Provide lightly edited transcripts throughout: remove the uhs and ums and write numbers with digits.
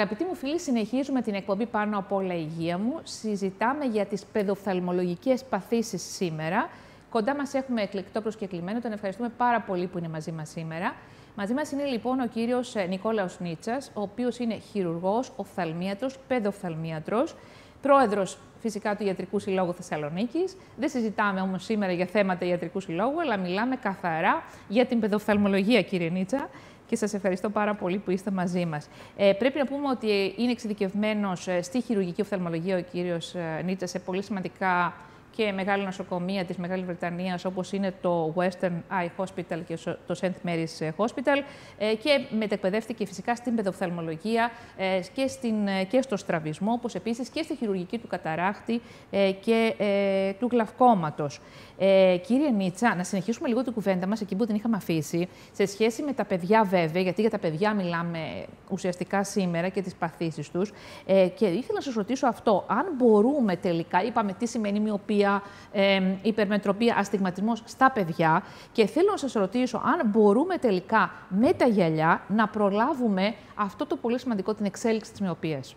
Αγαπητοί μου φίλοι, συνεχίζουμε την εκπομπή «Πάνω από όλα υγεία μου». Συζητάμε για τις παιδοφθαλμολογικές παθήσεις σήμερα. Κοντά μας έχουμε εκλεκτό προσκεκλημένο, τον ευχαριστούμε πάρα πολύ που είναι μαζί μας σήμερα. Μαζί μας είναι λοιπόν ο κύριος Νικόλαος Νίτσας, ο οποίος είναι χειρουργός, οφθαλμίατρος, παιδοφθαλμίατρος, πρόεδρος φυσικά του Ιατρικού Συλλόγου Θεσσαλονίκης. Δεν συζητάμε όμως σήμερα για θέματα Ιατρικού Συλλόγου, αλλά μιλάμε καθαρά για την παιδοφθαλμολογία, κύριε Νίτσα. Και σας ευχαριστώ πάρα πολύ που είστε μαζί μας. Πρέπει να πούμε ότι είναι εξειδικευμένος στη χειρουργική οφθαλμολογία ο κύριος Νίτσας σε πολύ σημαντικά και μεγάλα νοσοκομεία της Μεγάλης Βρετανίας, όπως είναι το Western Eye Hospital και το St. Mary's Hospital, και μετεκπαιδεύτηκε φυσικά στην παιδοφθαλμολογία και στο στραβισμό, όπως επίσης και στη χειρουργική του καταράχτη και του γλαυκώματος. Κύριε Νίτσα, να συνεχίσουμε λίγο την κουβέντα μας εκεί που την είχαμε αφήσει, σε σχέση με τα παιδιά βέβαια, γιατί για τα παιδιά μιλάμε ουσιαστικά σήμερα και τις παθήσεις τους. Και ήθελα να σας ρωτήσω αυτό, αν μπορούμε τελικά, είπαμε τι σημαίνει μοιοπία, υπερμετροπία, αστιγματισμός στα παιδιά, και θέλω να σας ρωτήσω αν μπορούμε τελικά με τα γυαλιά να προλάβουμε αυτό το πολύ σημαντικό, την εξέλιξη της μοιοπίας.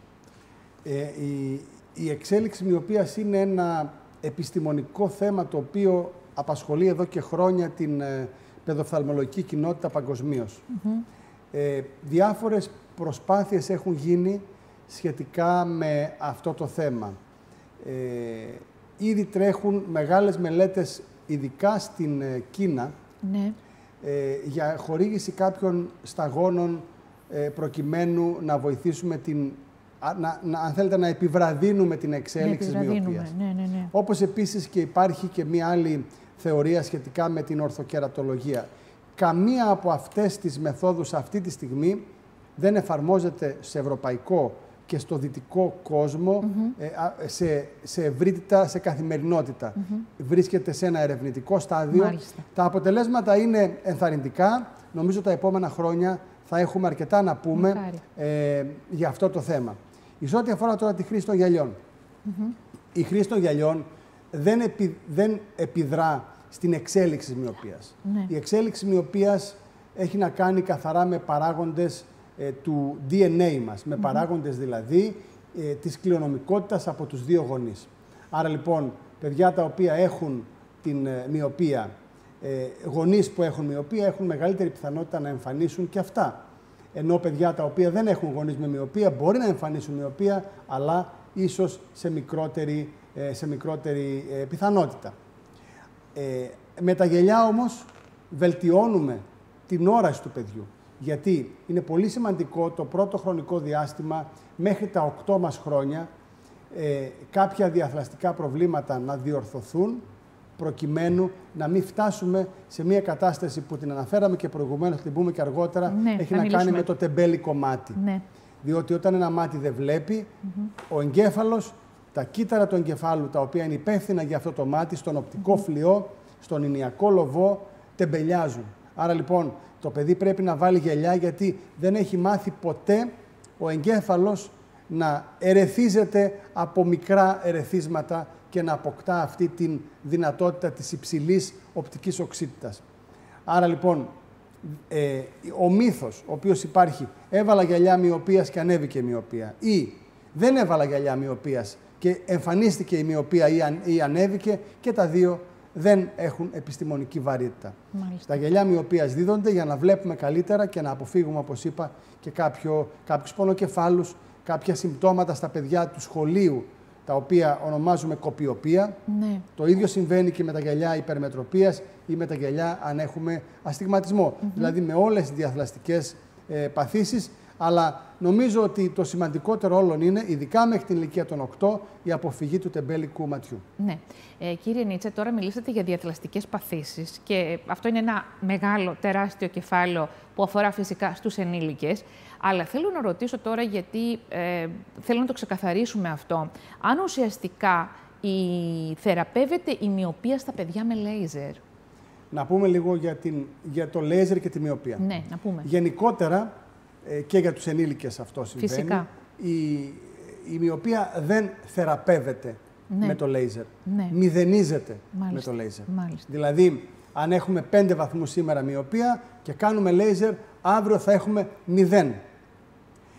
Η εξέλιξη μοιοπίας είναι ένα επιστημονικό θέμα το οποίο απασχολεί εδώ και χρόνια την παιδοφθαλμολογική κοινότητα παγκοσμίως. Διάφορες προσπάθειες έχουν γίνει σχετικά με αυτό το θέμα. Ήδη τρέχουν μεγάλες μελέτες, ειδικά στην Κίνα, για χορήγηση κάποιων σταγόνων προκειμένου να βοηθήσουμε αν θέλετε, να επιβραδύνουμε την εξέλιξη της μοιοπίας. Όπως επίσης και υπάρχει και μία άλλη θεωρία σχετικά με την ορθοκερατολογία. Καμία από αυτές τις μεθόδους αυτή τη στιγμή δεν εφαρμόζεται σε ευρωπαϊκό και στο δυτικό κόσμο σε ευρύτητα, σε καθημερινότητα. Βρίσκεται σε ένα ερευνητικό στάδιο. Μάλιστα. Τα αποτελέσματα είναι ενθαρρυντικά. Νομίζω τα επόμενα χρόνια θα έχουμε αρκετά να πούμε για αυτό το θέμα. Εις ό,τι αφορά τώρα τη χρήση των γυαλιών. Η χρήση των γυαλιών δεν επιδρά στην εξέλιξη της μοιοπίας. Η εξέλιξη μοιοπίας έχει να κάνει καθαρά με παράγοντες του DNA μας, με παράγοντες δηλαδή της κληρονομικότητας από τους δύο γονείς. Άρα λοιπόν, παιδιά τα οποία έχουν την μοιοπία, γονείς που έχουν μοιοπία έχουν μεγαλύτερη πιθανότητα να εμφανίσουν και αυτά. Ενώ παιδιά τα οποία δεν έχουν γονείς με μοιοπία μπορεί να εμφανίσουν μοιοπία, αλλά ίσως σε μικρότερη πιθανότητα. Με τα γυαλιά όμως βελτιώνουμε την όραση του παιδιού. Γιατί είναι πολύ σημαντικό το πρώτο χρονικό διάστημα, μέχρι τα 8 μας χρόνια, κάποια διαθλαστικά προβλήματα να διορθωθούν, προκειμένου να μην φτάσουμε σε μια κατάσταση που την αναφέραμε και προηγουμένως, την πούμε και αργότερα, έχει να κάνει με το τεμπέλικο μάτι. Διότι όταν ένα μάτι δεν βλέπει, ο εγκέφαλος, τα κύτταρα του εγκεφάλου, τα οποία είναι υπεύθυνα για αυτό το μάτι, στον οπτικό φλοιό, στον ηνιακό λοβό, τεμπελιάζουν. Άρα λοιπόν το παιδί πρέπει να βάλει γυαλιά, γιατί δεν έχει μάθει ποτέ ο εγκέφαλος να ερεθίζεται από μικρά ερεθίσματα και να αποκτά αυτή τη δυνατότητα της υψηλής οπτικής οξύτητας. Άρα λοιπόν, ο μύθος ο οποίος υπάρχει, έβαλα γυαλιά μοιοπίας και ανέβηκε η μοιοπία, ή δεν έβαλα γυαλιά μοιοπίας και εμφανίστηκε η μοιοπία ή ανέβηκε, και τα δύο δεν έχουν επιστημονική βαρύτητα. Τα γυαλιά μοιοπίας δίδονται για να βλέπουμε καλύτερα και να αποφύγουμε, όπως είπα, και κάποιους πονοκεφάλους, κάποια συμπτώματα στα παιδιά του σχολείου, τα οποία ονομάζουμε κοπιοπία. Το ίδιο συμβαίνει και με τα γυαλιά υπερμετροπίας ή με τα γυαλιά αν έχουμε αστιγματισμό. Δηλαδή με όλες τις διαθλαστικές παθήσεις. Αλλά νομίζω ότι το σημαντικότερο όλων είναι, ειδικά μέχρι την ηλικία των 8, η αποφυγή του τεμπέλικου ματιού. Ναι. Κύριε Νίτσα, τώρα μιλήσατε για διαθλαστικές παθήσεις και αυτό είναι ένα μεγάλο, τεράστιο κεφάλαιο που αφορά φυσικά στους ενήλικες. Αλλά θέλω να ρωτήσω τώρα, γιατί θέλω να το ξεκαθαρίσουμε αυτό, αν ουσιαστικά θεραπεύεται η μοιοπία στα παιδιά με λέιζερ. Να πούμε λίγο για το λέιζερ και τη μοιοπία. Ναι, να πούμε. Γενικότερα, και για τους ενήλικες αυτό συμβαίνει. Φυσικά. Η μοιοπία δεν θεραπεύεται με το λέιζερ. Μηδενίζεται με το λέιζερ. Δηλαδή, αν έχουμε 5 βαθμούς σήμερα μοιοπία και κάνουμε λέιζερ, αύριο θα έχουμε 0.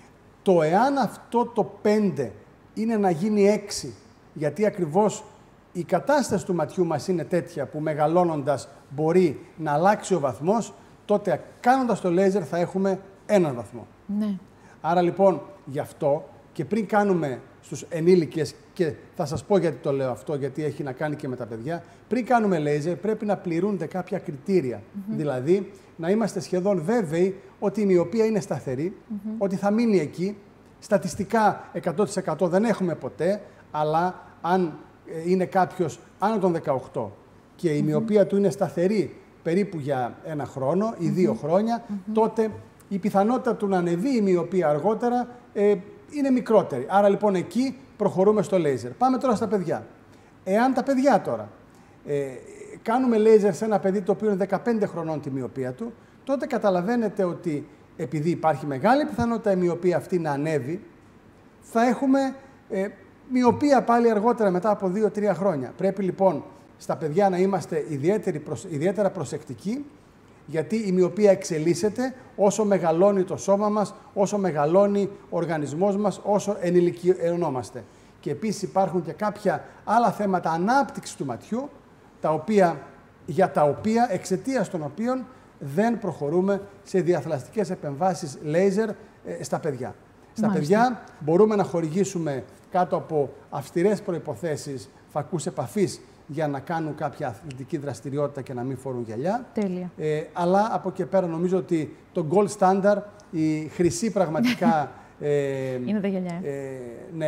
Το εάν αυτό το 5 είναι να γίνει 6, γιατί ακριβώς η κατάσταση του ματιού μας είναι τέτοια που μεγαλώνοντας μπορεί να αλλάξει ο βαθμός, τότε κάνοντας το λέιζερ θα έχουμε 1 βαθμό. Ναι. Άρα λοιπόν γι' αυτό και πριν κάνουμε στους ενήλικες, και θα σας πω γιατί το λέω αυτό, γιατί έχει να κάνει και με τα παιδιά, πριν κάνουμε λέιζερ πρέπει να πληρούνται κάποια κριτήρια. Δηλαδή να είμαστε σχεδόν βέβαιοι ότι η μοιοπία είναι σταθερή, ότι θα μείνει εκεί. Στατιστικά 100% δεν έχουμε ποτέ, αλλά αν είναι κάποιος άνω των 18 και η μοιοπία του είναι σταθερή περίπου για 1 χρόνο ή 2 χρόνια, τότε η πιθανότητα του να ανεβεί η μοιοπία αργότερα είναι μικρότερη. Άρα λοιπόν εκεί προχωρούμε στο λέιζερ. Πάμε τώρα στα παιδιά. Εάν τα παιδιά τώρα κάνουμε λέιζερ σε ένα παιδί το οποίο είναι 15 χρονών τη μοιοπία του, τότε καταλαβαίνετε ότι επειδή υπάρχει μεγάλη πιθανότητα η μοιοπία αυτή να ανέβει, θα έχουμε μοιοπία πάλι αργότερα μετά από 2-3 χρόνια. Πρέπει λοιπόν στα παιδιά να είμαστε ιδιαίτερα προσεκτικοί, γιατί η μοιοπία εξελίσσεται όσο μεγαλώνει το σώμα μας, όσο μεγαλώνει ο οργανισμός μας, όσο ενηλικιωνόμαστε. Και επίσης υπάρχουν και κάποια άλλα θέματα ανάπτυξης του ματιού, για τα οποία, εξαιτίας των οποίων δεν προχωρούμε σε διαθλαστικές επεμβάσεις λέιζερ στα παιδιά. Στα παιδιά μπορούμε να χορηγήσουμε κάτω από αυστηρές προϋποθέσεις φακούς επαφής για να κάνουν κάποια αθλητική δραστηριότητα και να μην φορούν γυαλιά. Τέλεια. Αλλά από εκεί πέρα νομίζω ότι το gold standard, η χρυσή πραγματικά... είναι τα γυαλιά. Ναι,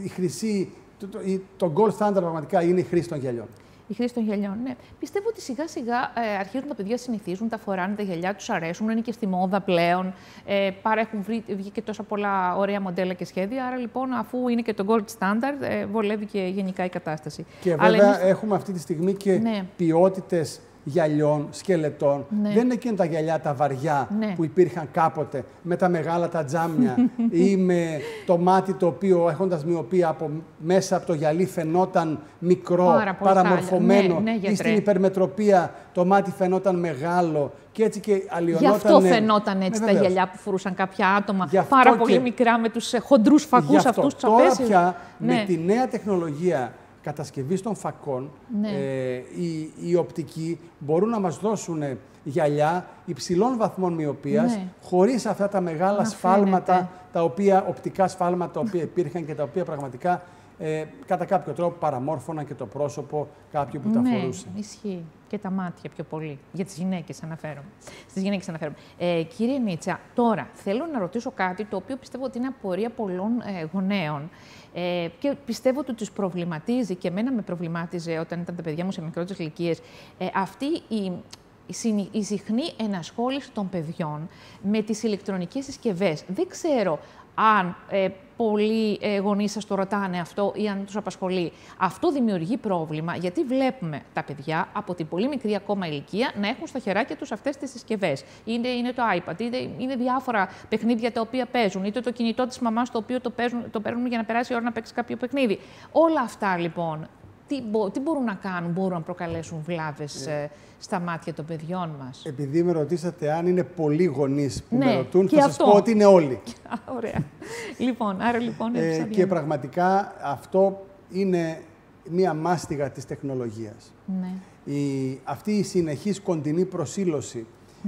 το gold standard πραγματικά είναι η χρήση των γυαλιών. Η χρήση των γυαλιών, ναι. Πιστεύω ότι σιγά σιγά αρχίζουν τα παιδιά συνηθίζουν, τα φοράνε τα γυαλιά, τους αρέσουν, είναι και στη μόδα πλέον. Πάρα έχουν βγει και τόσα πολλά ωραία μοντέλα και σχέδια. Άρα λοιπόν, αφού είναι και το gold standard, βολεύει και γενικά η κατάσταση. Και βέβαια έχουμε αυτή τη στιγμή και ποιότητες γυαλιών, σκελετών. Δεν είναι εκείνα τα γυαλιά τα βαριά που υπήρχαν κάποτε με τα μεγάλα τα τζάμια ή με το μάτι το οποίο έχοντας μοιοπία από μέσα από το γυαλί φαινόταν μικρό, παραμορφωμένο ή στην υπερμετροπία το μάτι φαινόταν μεγάλο και έτσι και αλλοιωνόταν. Γι' αυτό φαινόταν έτσι τα γυαλιά που φορούσαν κάποια άτομα πάρα πολύ μικρά με τους χοντρούς φακούς αυτούς τους απέσιους. Τώρα πια με τη νέα τεχνολογία κατασκευής των φακών, οι οπτικοί μπορούν να μας δώσουν γυαλιά υψηλών βαθμών μοιοπίας, χωρίς αυτά τα μεγάλα σφάλματα, οπτικά σφάλματα τα οποία υπήρχαν και τα οποία πραγματικά κατά κάποιο τρόπο παραμόρφωναν και το πρόσωπο κάποιου που τα φορούσε. Ναι, ισχύει. Και τα μάτια πιο πολύ. Για τις γυναίκες αναφέρομαι. Στις γυναίκες αναφέρομαι. Κύριε Νίτσα, τώρα θέλω να ρωτήσω κάτι το οποίο πιστεύω ότι είναι απορία πολλών γονέων και πιστεύω ότι τους προβληματίζει και εμένα με προβλημάτιζε όταν ήταν τα παιδιά μου σε μικρότερες ηλικίες αυτή η συχνή ενασχόληση των παιδιών με τις ηλεκτρονικές συσκευές. Δεν ξέρω αν πολλοί γονείς σας το ρωτάνε αυτό ή αν τους απασχολεί. Αυτό δημιουργεί πρόβλημα, γιατί βλέπουμε τα παιδιά από την πολύ μικρή ακόμα ηλικία να έχουν στα χεράκια τους αυτές τις συσκευές. Είναι το iPad, είναι διάφορα παιχνίδια τα οποία παίζουν, είτε το κινητό της μαμάς το οποίο το παίρνουν για να περάσει η ώρα να παίξει κάποιο παιχνίδι. Όλα αυτά λοιπόν, τι μπορούν να κάνουν, μπορούν να προκαλέσουν βλάβες στα μάτια των παιδιών μας. Επειδή με ρωτήσατε αν είναι πολλοί γονείς που με ρωτούν, θα σας πω ότι είναι όλοι. Ωραία. Λοιπόν, άρα λοιπόν... και πραγματικά αυτό είναι μία μάστιγα της τεχνολογίας. Αυτή η συνεχής κοντινή προσήλωση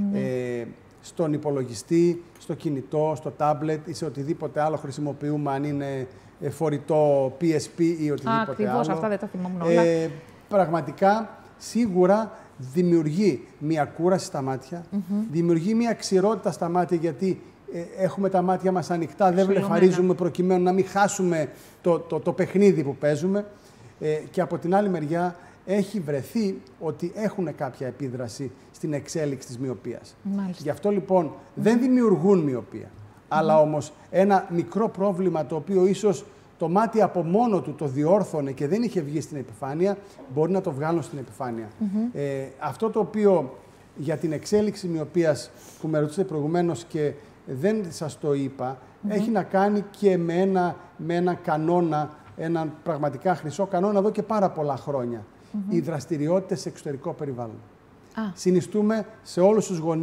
στον υπολογιστή, στο κινητό, στο τάμπλετ ή σε οτιδήποτε άλλο χρησιμοποιούμε, αν είναι φορητό PSP ή οτιδήποτε άλλο. Ακριβώς, αυτά δεν τα θυμόμουν όλα. Πραγματικά, σίγουρα δημιουργεί μία κούραση στα μάτια, δημιουργεί μία ξηρότητα στα μάτια, γιατί έχουμε τα μάτια μας ανοιχτά, δεν βλεφαρίζουμε προκειμένου να μην χάσουμε το παιχνίδι που παίζουμε. Και από την άλλη μεριά έχει βρεθεί ότι έχουν κάποια επίδραση στην εξέλιξη της μοιοπίας. Γι' αυτό λοιπόν δεν δημιουργούν μοιοπία, αλλά όμως ένα μικρό πρόβλημα το οποίο ίσως το μάτι από μόνο του το διόρθωνε και δεν είχε βγει στην επιφάνεια, μπορεί να το βγάλουν στην επιφάνεια. Αυτό το οποίο για την εξέλιξη μοιοπίας που με ρωτήσατε προηγουμένως και δεν σας το είπα, έχει να κάνει και με ένα κανόνα, έναν πραγματικά χρυσό κανόνα εδώ και πάρα πολλά χρόνια. Οι δραστηριότητες σε εξωτερικό περιβάλλον. Συνιστούμε σε όλους τους γονείς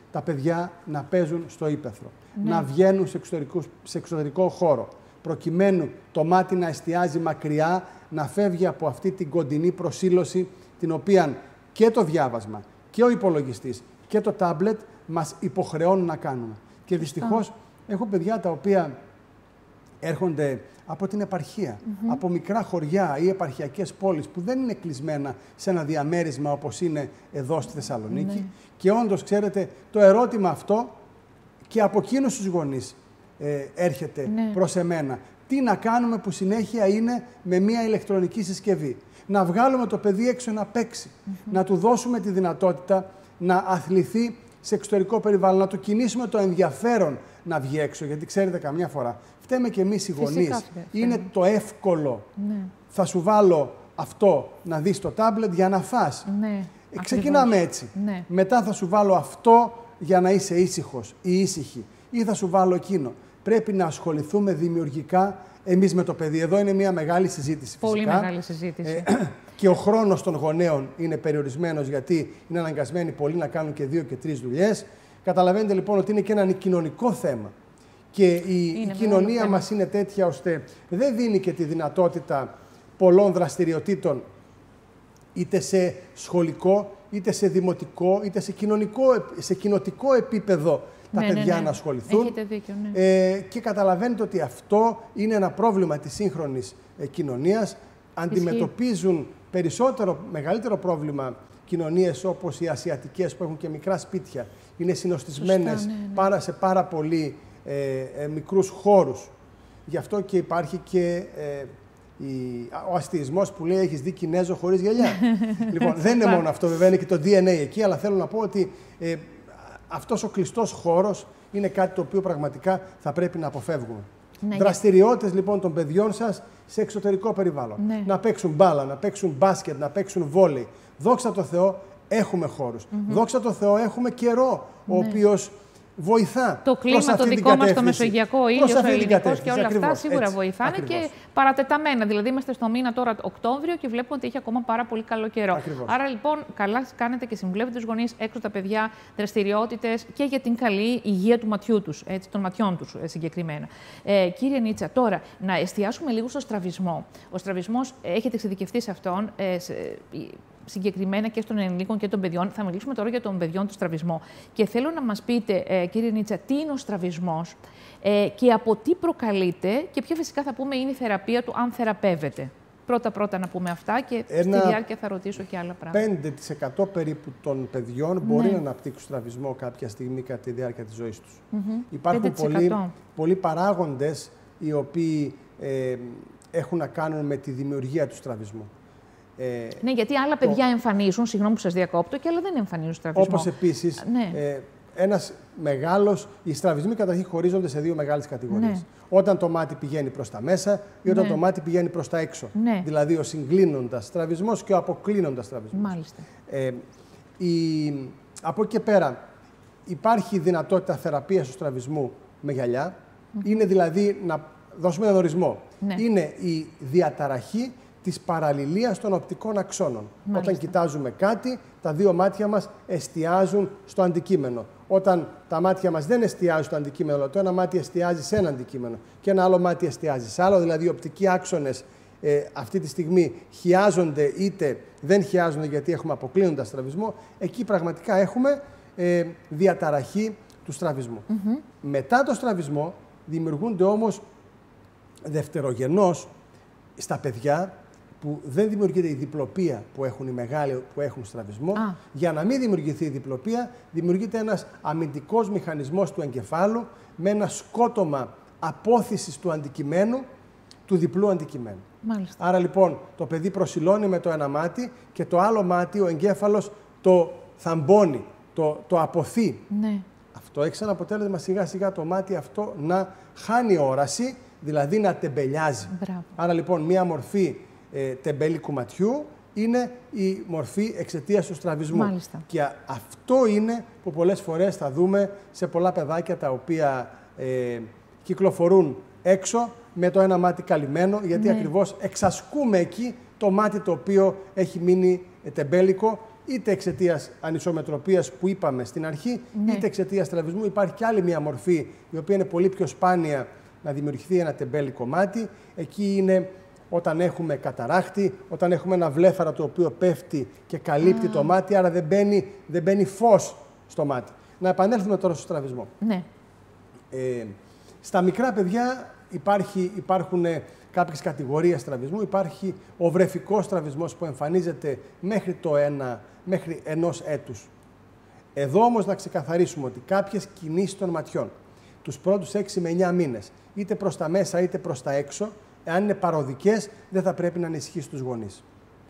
τα παιδιά να παίζουν στο ύπαιθρο, Ναι. να βγαίνουν σε εξωτερικό χώρο, προκειμένου το μάτι να εστιάζει μακριά, να φεύγει από αυτή την κοντινή προσήλωση, την οποία και το διάβασμα και ο υπολογιστής και το τάμπλετ μας υποχρεώνουν να κάνουμε. Και δυστυχώς έχω παιδιά τα οποία έρχονται από την επαρχία, από μικρά χωριά ή επαρχιακές πόλεις που δεν είναι κλεισμένα σε ένα διαμέρισμα όπως είναι εδώ στη Θεσσαλονίκη. Και όντως, ξέρετε, το ερώτημα αυτό και από εκείνους τους γονείς έρχεται προς εμένα. Τι να κάνουμε που συνέχεια είναι με μια ηλεκτρονική συσκευή. Να βγάλουμε το παιδί έξω να παίξει, να του δώσουμε τη δυνατότητα να αθληθεί σε εξωτερικό περιβάλλον, να του κινήσουμε το ενδιαφέρον να βγει έξω. Γιατί ξέρετε, καμιά φορά φταίμε και εμείς οι γονείς. Είναι το εύκολο. Ναι. Θα σου βάλω αυτό να δεις το τάμπλετ για να φας. Ναι. Ξεκινάμε έτσι. Ναι. Μετά θα σου βάλω αυτό για να είσαι ήσυχος ή ήσυχη. Ή θα σου βάλω εκείνο. Πρέπει να ασχοληθούμε δημιουργικά εμείς με το παιδί. Εδώ είναι μια μεγάλη συζήτηση. Πολύ φυσικά. μεγάλη συζήτηση. Και ο χρόνος των γονέων είναι περιορισμένος, γιατί είναι αναγκασμένοι πολλοί να κάνουν και 2 και 3 δουλειές. Καταλαβαίνετε λοιπόν ότι είναι και ένα κοινωνικό θέμα. Και η κοινωνία μας είναι τέτοια ώστε δεν δίνει και τη δυνατότητα πολλών δραστηριοτήτων, είτε σε σχολικό, είτε σε δημοτικό, είτε σε κοινοτικό επίπεδο τα παιδιά να ασχοληθούν. Έχετε δίκιο, και καταλαβαίνετε ότι αυτό είναι ένα πρόβλημα της σύγχρονης κοινωνίας. Αντιμετωπίζουν μεγαλύτερο πρόβλημα κοινωνίες όπως οι ασιατικές, που έχουν και μικρά σπίτια. Είναι συνοστισμένες σε πάρα πολύ μικρούς χώρους. Γι' αυτό και υπάρχει και ο αστεισμός που λέει «Έχεις δει Κινέζο χωρίς γυαλιά». Λοιπόν, δεν είναι μόνο αυτό, βέβαια, είναι και το DNA εκεί, αλλά θέλω να πω ότι αυτός ο κλειστός χώρος είναι κάτι το οποίο πραγματικά θα πρέπει να αποφεύγουμε. Ναι, δραστηριότητες λοιπόν των παιδιών σας σε εξωτερικό περιβάλλον. Ναι. Να παίξουν μπάλα, να παίξουν μπάσκετ, να παίξουν βόλεϊ. Δόξα τω Θεώ έχουμε χώρους. Δόξα τω Θεώ έχουμε καιρό, ο οποίος βοηθά. Το κλίμα το δικό μας, το μεσογειακό, ο ήλιος, ο ελληνικός και όλα αυτά σίγουρα βοηθάνε. Ακριβώς. Και παρατεταμένα. Δηλαδή, είμαστε στο μήνα τώρα Οκτώβριο και βλέπουμε ότι έχει ακόμα πάρα πολύ καλό καιρό. Ακριβώς. Άρα, λοιπόν, καλά κάνετε και συμβουλεύετε τους γονείς έξω τα παιδιά, δραστηριότητες και για την καλή υγεία του ματιού τους, έτσι, των ματιών τους συγκεκριμένα. Κύριε Νίτσα, τώρα να εστιάσουμε λίγο στο στραβισμό. Ο στραβισμός, έχετε εξειδικευτεί σε αυτόν. Συγκεκριμένα και των ενηλίκων και των παιδιών. Θα μιλήσουμε τώρα για τον παιδιών του στραβισμό. Και θέλω να μας πείτε, κύριε Νίτσα, τι είναι ο στραβισμός και από τι προκαλείται και ποια φυσικά θα πούμε είναι η θεραπεία του, αν θεραπεύεται. Πρώτα να πούμε αυτά και στη διάρκεια θα ρωτήσω και άλλα πράγματα. 5% περίπου των παιδιών μπορεί να αναπτύξουν στραβισμό κάποια στιγμή κατά τη διάρκεια της ζωής τους. Υπάρχουν πολλοί παράγοντες οι οποίοι έχουν να κάνουν με τη δημιουργία του στραβισμού. Ναι, γιατί άλλα παιδιά εμφανίζουν, συγγνώμη που σας διακόπτω, και άλλα δεν εμφανίζουν στραβισμό. Όπως επίσης, οι στραβισμοί καταρχήν χωρίζονται σε 2 μεγάλες κατηγορίες. Ναι. Όταν το μάτι πηγαίνει προς τα μέσα ή όταν το μάτι πηγαίνει προς τα έξω. Ναι. Δηλαδή ο συγκλίνοντας στραβισμός και ο αποκλίνοντας στραβισμός. Μάλιστα. Από εκεί και πέρα υπάρχει δυνατότητα θεραπείας του στραβισμού με γυαλιά. Είναι δηλαδή, να δώσουμε έναν ορισμό, είναι η διαταραχή της παραλληλίας των οπτικών αξώνων. Μάλιστα. Όταν κοιτάζουμε κάτι, τα 2 μάτια μας εστιάζουν στο αντικείμενο. Όταν τα μάτια μας δεν εστιάζουν στο αντικείμενο, αλλά το ένα μάτι εστιάζει σε ένα αντικείμενο και ένα άλλο μάτι εστιάζει σε άλλο, δηλαδή οι οπτικοί άξονες αυτή τη στιγμή χιάζονται είτε δεν χιάζονται γιατί έχουμε αποκλίνοντα στραβισμό, εκεί πραγματικά έχουμε διαταραχή του στραβισμού. Μετά το στραβισμό δημιουργούνται όμως δευτερογενώς στα παιδιά, που δεν δημιουργείται η διπλοπία που έχουν οι μεγάλοι που έχουν στραβισμό. Για να μην δημιουργηθεί η διπλοπία, δημιουργείται ένας αμυντικός μηχανισμός του εγκεφάλου με ένα σκότωμα απόθυσης του αντικειμένου, του διπλού αντικειμένου. Μάλιστα. Άρα λοιπόν το παιδί προσιλώνει με το ένα μάτι και το άλλο μάτι ο εγκέφαλος το θαμπώνει, το αποθεί. Ναι. Αυτό έχει σαν αποτέλεσμα σιγά σιγά το μάτι αυτό να χάνει όραση, δηλαδή να τεμπελιάζει. Μπράβο. Άρα λοιπόν μία μορφή τεμπέλικου ματιού είναι η μορφή εξαιτίας του στραβισμού. Μάλιστα. Και αυτό είναι που πολλές φορές θα δούμε σε πολλά παιδάκια τα οποία κυκλοφορούν έξω με το ένα μάτι καλυμμένο, γιατί ακριβώς εξασκούμε εκεί το μάτι το οποίο έχει μείνει τεμπέλικο είτε εξαιτίας ανισομετροπίας που είπαμε στην αρχή, είτε εξαιτίας στραβισμού. Υπάρχει και άλλη μια μορφή, η οποία είναι πολύ πιο σπάνια να δημιουργηθεί ένα τεμπέλι κομμάτι. Εκεί είναι όταν έχουμε καταράκτη, όταν έχουμε ένα βλέφαρο το οποίο πέφτει και καλύπτει το μάτι, άρα δεν μπαίνει φως στο μάτι. Να επανέλθουμε τώρα στο στραβισμό. Ναι. Στα μικρά παιδιά υπάρχουν κάποιες κατηγορίες στραβισμού. Υπάρχει ο βρεφικός στραβισμός που εμφανίζεται μέχρι 1 έτους. Εδώ όμως να ξεκαθαρίσουμε ότι κάποιες κινήσεις των ματιών τους πρώτους 6 με 9 μήνες, είτε προς τα μέσα είτε προς τα έξω, εάν είναι παροδικές, δεν θα πρέπει να ανησυχεί στους γονείς.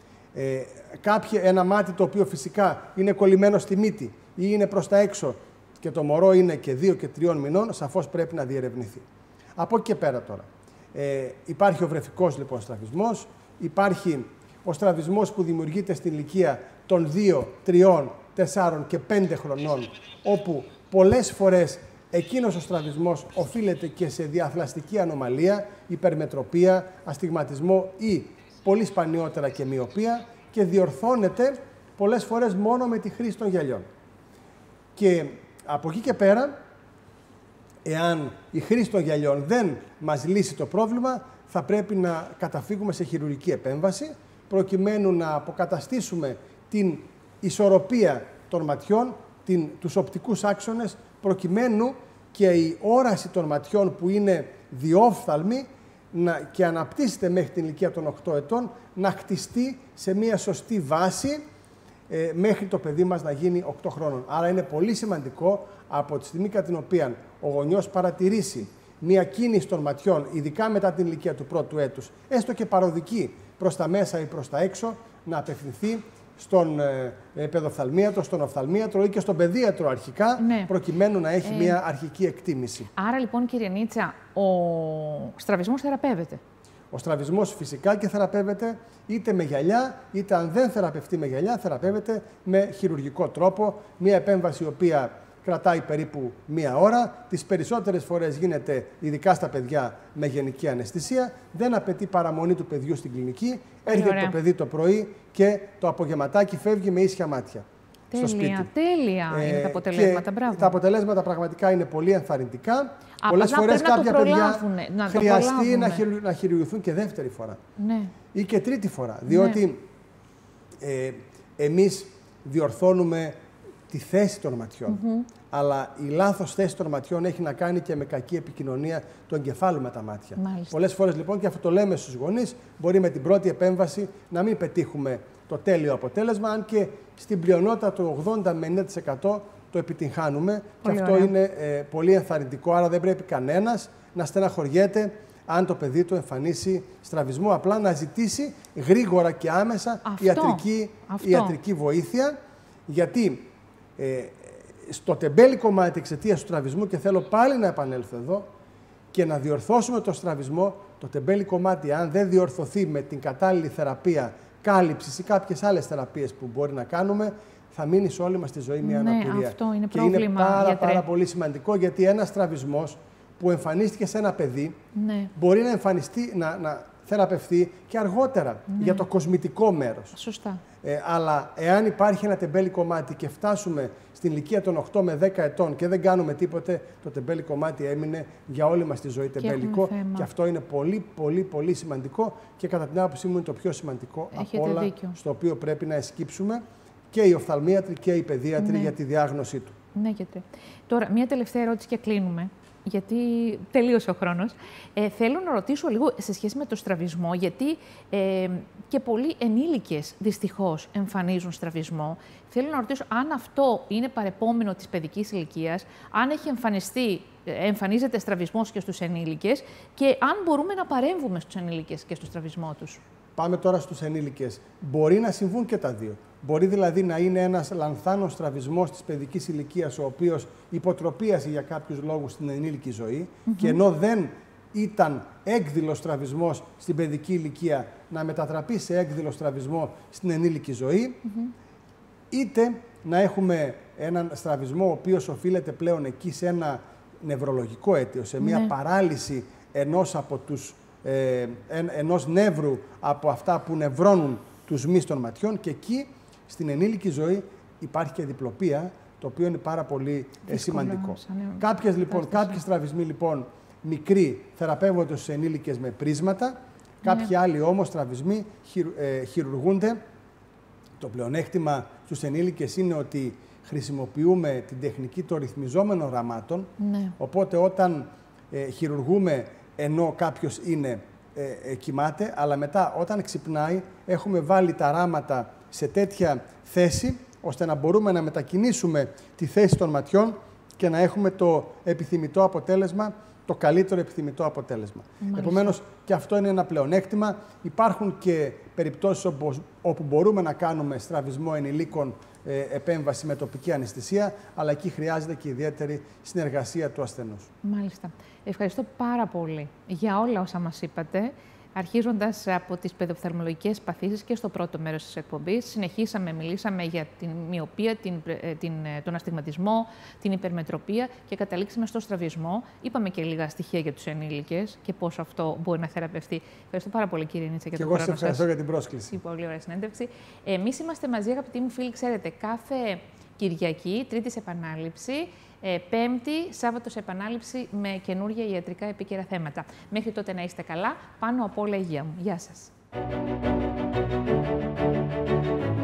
Ένα μάτι το οποίο φυσικά είναι κολλημένο στη μύτη ή είναι προς τα έξω και το μωρό είναι και 2 και 3 μηνών, σαφώς πρέπει να διερευνηθεί. Από εκεί και πέρα τώρα. Υπάρχει ο βρεφικός λοιπόν στραβισμός, υπάρχει ο στραβισμός που δημιουργείται στην ηλικία των 2, 3, 4 και 5 χρονών, όπου πολλές φορές εκείνος ο στραβισμός οφείλεται και σε διαθλαστική ανομαλία, υπερμετροπία, αστιγματισμό ή πολύ σπανιότερα και μοιοπία και διορθώνεται πολλές φορές μόνο με τη χρήση των γυαλιών. Και από εκεί και πέρα, εάν η χρήση των γυαλιών δεν μας λύσει το πρόβλημα, θα πρέπει να καταφύγουμε σε χειρουργική επέμβαση, προκειμένου να αποκαταστήσουμε την ισορροπία των ματιών, τους οπτικούς άξονες, προκειμένου και η όραση των ματιών που είναι διόφθαλμη και αναπτύσσεται μέχρι την ηλικία των 8 ετών, να χτιστεί σε μια σωστή βάση μέχρι το παιδί μας να γίνει 8 χρόνων. Άρα είναι πολύ σημαντικό από τη στιγμή κατά την οποία ο γονιός παρατηρήσει μια κίνηση των ματιών, ειδικά μετά την ηλικία του πρώτου έτους, έστω και παροδική προς τα μέσα ή προς τα έξω, να απευθυνθεί στον παιδοφθαλμίατρο, στον οφθαλμίατρο ή και στον παιδίατρο αρχικά, προκειμένου να έχει μια αρχική εκτίμηση. Άρα λοιπόν, κύριε Νίτσα, ο στραβισμός θεραπεύεται. Ο στραβισμός φυσικά και θεραπεύεται είτε με γυαλιά, είτε αν δεν θεραπευτεί με γυαλιά, θεραπεύεται με χειρουργικό τρόπο. Μια επέμβαση η οποία κρατάει περίπου 1 ώρα. Τις περισσότερες φορές γίνεται, ειδικά στα παιδιά, με γενική αναισθησία. Δεν απαιτεί παραμονή του παιδιού στην κλινική. Έρχεται το παιδί το πρωί και το απογευματάκι φεύγει με ίσια μάτια. Τέλεια είναι τα αποτελέσματα. Μπράβο. Τα αποτελέσματα πραγματικά είναι πολύ ενθαρρυντικά. Πολλές φορές κάποια παιδιά χρειαστεί να χειρουργηθούν και δεύτερη φορά. Ναι. Ή και τρίτη φορά. Διότι εμείς διορθώνουμε τη θέση των ματιών. Αλλά η λάθος θέση των ματιών έχει να κάνει και με κακή επικοινωνία του εγκεφάλου με τα μάτια. Πολλές φορές λοιπόν, και αυτό το λέμε στους γονείς, μπορεί με την πρώτη επέμβαση να μην πετύχουμε το τέλειο αποτέλεσμα, αν και στην πλειονότητα του 80 με 90% το επιτυγχάνουμε. Και αυτό είναι πολύ ενθαρρυντικό, άρα δεν πρέπει κανένας να στεναχωριέται αν το παιδί του εμφανίσει στραβισμό, απλά να ζητήσει γρήγορα και άμεσα ιατρική βοήθεια, γιατί στο τεμπέλι κομμάτι εξαιτίας του στραβισμού, και θέλω πάλι να επανέλθω εδώ και να διορθώσουμε το στραβισμό, το τεμπέλι κομμάτι, αν δεν διορθωθεί με την κατάλληλη θεραπεία κάλυψης ή κάποιες άλλες θεραπείες που μπορεί να κάνουμε, θα μείνει σε όλη μας τη ζωή μια αναπηρία. Αυτό είναι και πρόβλημα, είναι πάρα πολύ σημαντικό, γιατί ένας στραβισμός που εμφανίστηκε σε ένα παιδί μπορεί να εμφανιστεί, να θεραπευτεί και αργότερα για το κοσμητικό μέρος. Σωστά. Αλλά εάν υπάρχει ένα τεμπέλι κομμάτι και φτάσουμε στην ηλικία των 8 με 10 ετών και δεν κάνουμε τίποτε, το τεμπέλι κομμάτι έμεινε για όλη μας τη ζωή τεμπέλικο. Και αυτό είναι πολύ σημαντικό και κατά την άποψή μου είναι το πιο σημαντικό από όλα, στο οποίο πρέπει να εσκύψουμε και οι οφθαλμίατροι και οι παιδίατροι για τη διάγνωσή του. Ναι, γιατί. Τώρα, μια τελευταία ερώτηση και κλείνουμε, γιατί τελείωσε ο χρόνος. Θέλω να ρωτήσω λίγο σε σχέση με το στραβισμό, γιατί και πολλοί ενήλικες δυστυχώς εμφανίζουν στραβισμό. Θέλω να ρωτήσω αν αυτό είναι παρεπόμενο της παιδικής ηλικίας, αν έχει εμφανίζεται στραβισμός και στους ενήλικες και αν μπορούμε να παρέμβουμε στους ενήλικες και στο στραβισμό τους. Πάμε τώρα στους ενήλικες. Μπορεί να συμβούν και τα δύο. Μπορεί δηλαδή να είναι ένας λανθάνος στραβισμός της παιδικής ηλικίας, ο οποίος υποτροπίασε για κάποιους λόγους στην ενήλικη ζωή και ενώ δεν ήταν έκδηλος στραβισμός στην παιδική ηλικία, να μετατραπεί σε έκδηλο στραβισμό στην ενήλικη ζωή, είτε να έχουμε έναν στραβισμό ο οποίος οφείλεται πλέον εκεί σε ένα νευρολογικό αίτιο, σε μια παράλυση ενός νεύρου από αυτά που νευρώνουν τους μυς των ματιών, και εκεί Στην ενήλικη ζωή υπάρχει και διπλοπία, το οποίο είναι πάρα πολύ σημαντικό. Κάποιοι στραβισμοί λοιπόν μικροί θεραπεύονται στους ενήλικες με πρίσματα, κάποιοι άλλοι όμως στραβισμοί χειρουργούνται. Το πλεονέκτημα στους ενήλικες είναι ότι χρησιμοποιούμε την τεχνική των ρυθμιζόμενων γραμμάτων, οπότε όταν χειρουργούμε ενώ κάποιος κοιμάται, αλλά μετά όταν ξυπνάει έχουμε βάλει τα ράματα σε τέτοια θέση, ώστε να μπορούμε να μετακινήσουμε τη θέση των ματιών και να έχουμε το επιθυμητό αποτέλεσμα, το καλύτερο επιθυμητό αποτέλεσμα. Επομένως, και αυτό είναι ένα πλεονέκτημα. Υπάρχουν και περιπτώσεις όπου μπορούμε να κάνουμε στραβισμό ενηλίκων επέμβαση με τοπική αναισθησία, αλλά εκεί χρειάζεται και ιδιαίτερη συνεργασία του ασθενούς. Μάλιστα. Ευχαριστώ πάρα πολύ για όλα όσα μας είπατε. Αρχίζοντας από τις παιδοφθαλμολογικές παθήσεις και στο πρώτο μέρος της εκπομπής, μιλήσαμε για την μοιοπία, τον αστιγματισμό, την υπερμετροπία και καταλήξαμε στο στραβισμό. Είπαμε και λίγα στοιχεία για τους ενήλικες και πώς αυτό μπορεί να θεραπευτεί. Ευχαριστώ πάρα πολύ, κύριε Νίτσα, για τον χρόνο σας. Και εγώ σας ευχαριστώ για την πρόσκληση. Η πολύ ωραία συνέντευξη. Εμείς είμαστε μαζί, αγαπητοί μου φίλοι, ξέρετε, κάθε Κυριακή, Τρίτη σε επανάληψη. Πέμπτη, Σάββατο σε επανάληψη με καινούργια ιατρικά επίκαιρα θέματα. Μέχρι τότε να είστε καλά, πάνω απ' όλα υγεία μου. Γεια σας.